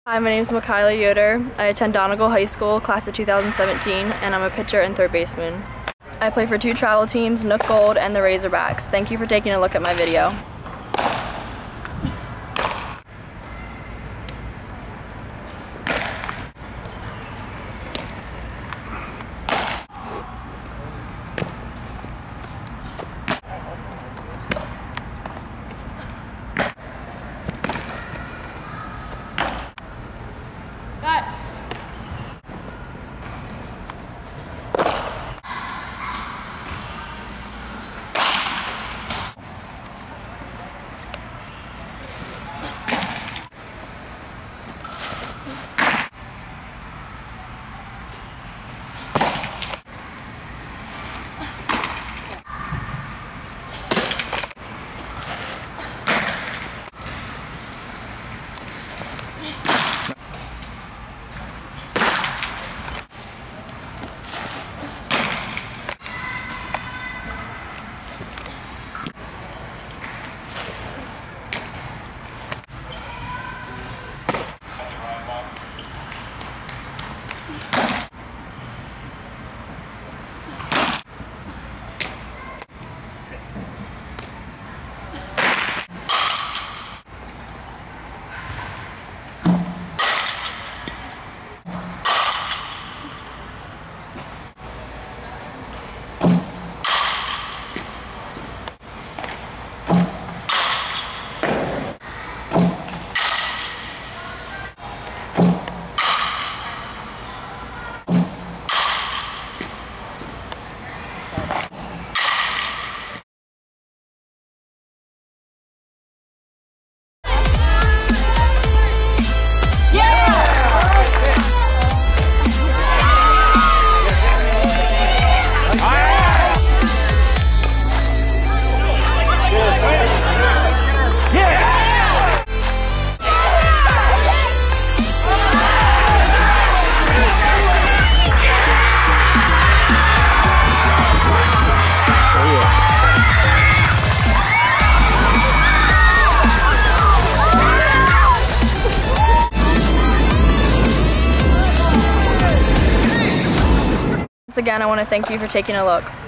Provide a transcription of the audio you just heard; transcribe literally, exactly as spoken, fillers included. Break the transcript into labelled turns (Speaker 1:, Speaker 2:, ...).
Speaker 1: Hi, my name is Michaela Yoder. I attend Donegal High School, class of two thousand seventeen, and I'm a pitcher and third baseman. I play for two travel teams, Nook Gold and the Razorbacks. Thank you for taking a look at my video. Once again, I want to thank you for taking a look.